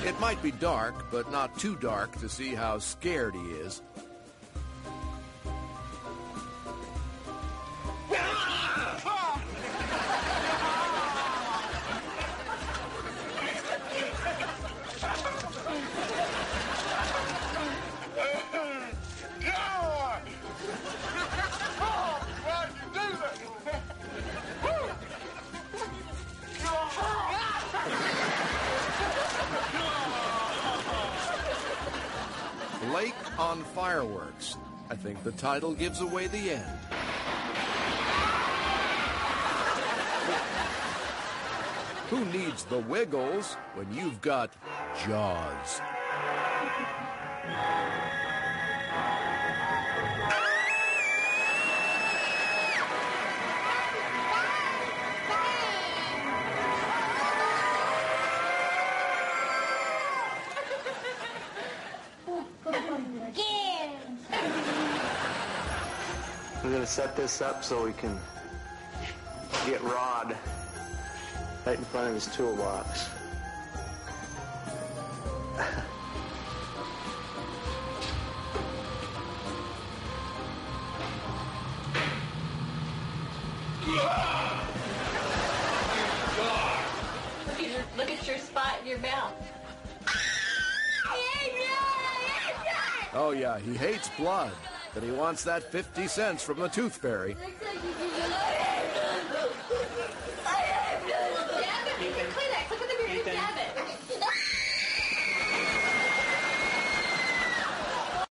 It might be dark, but not too dark to see how scared he is. Lake on Fireworks. I think the title gives away the end. Who needs the wiggles when you've got Jaws? We're going to set this up so we can get Rod right in front of his toolbox. Look at your spot in your mouth. Oh yeah, he hates blood, but he wants that 50 cents from the Tooth Fairy. Looks like you